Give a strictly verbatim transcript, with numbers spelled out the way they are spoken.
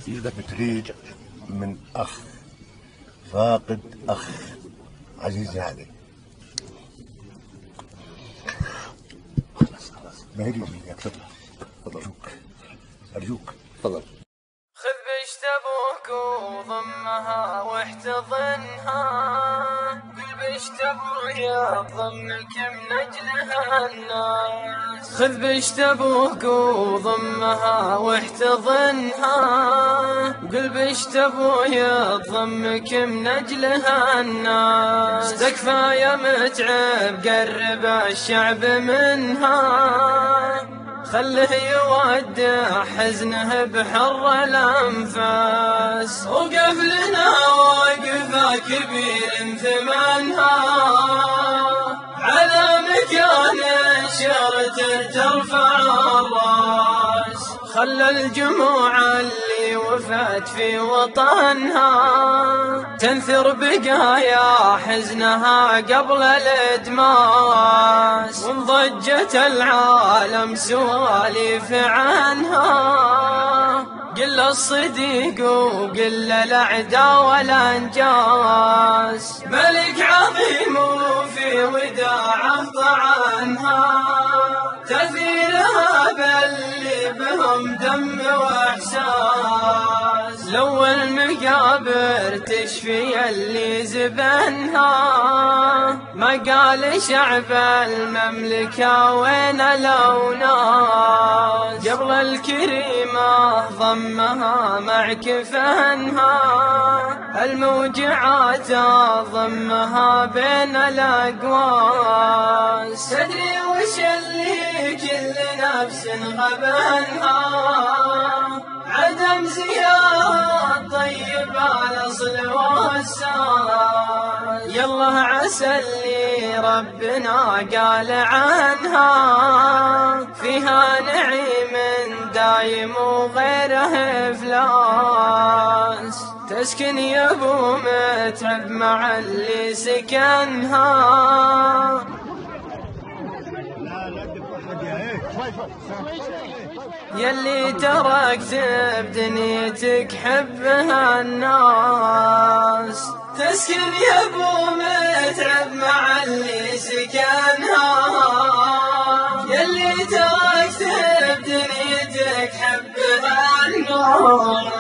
بتريد من أخ فاقد أخ عزيز عليه. خلاص خلاص ما هي اليومية. تفضل أرجوك أرجوك تفضل. خذ بشت ابوك وضمها واحتضنها، قل بشت ابويا ضمك من اجلها الناس. خذ بشت ابوك وضمها واحتضنها، قل بشت ابويا ضمك من اجلها الناس. تكفى يا متعب قرب الشعب منها، خله يودع حزنه بحر الأنفاس. وقف لنا وقفة كبير ثمنها، على مكان شرت ترفع الراس. خلى الجموع اللي وفات في وطنها تنثر بقايا حزنها قبل الإدماس. وانضجت العالم سواليف عنها، قل الصديق وقل الأعداء والأنجاس. ملك عظيم وفي وداعه طعنها، تأثيرها باللي بهم دم وإحساس. لو المقابر تشفي اللي زبنها، ما قال شعب المملكة وين الأوناس. قبل الكريمة ضمها مع كفنها، الموجعات ضمها بين الأقواس. تدري وش اللي كل نفس غبنها، عدم زيارة طيب الأصل والساس. يالله عسى اللي ربنا قال عنها، فيها نعيم دايم وغيره إفلاس. تسكن يا ابو متعب مع اللي سكنها، يلي تركت بدنيتك حبها الناس. تسكن يا ابو متعب مع اللي سكنها، يلي تركت بدنيتك حبها الناس.